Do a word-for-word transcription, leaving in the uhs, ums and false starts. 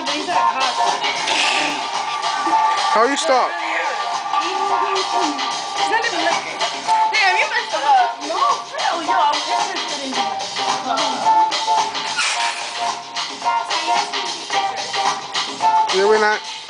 but he's not hot. How you stop? He's not even looking. Damn, you messed it up. No, hell, yo, I'm interested in you. Yeah, we're not.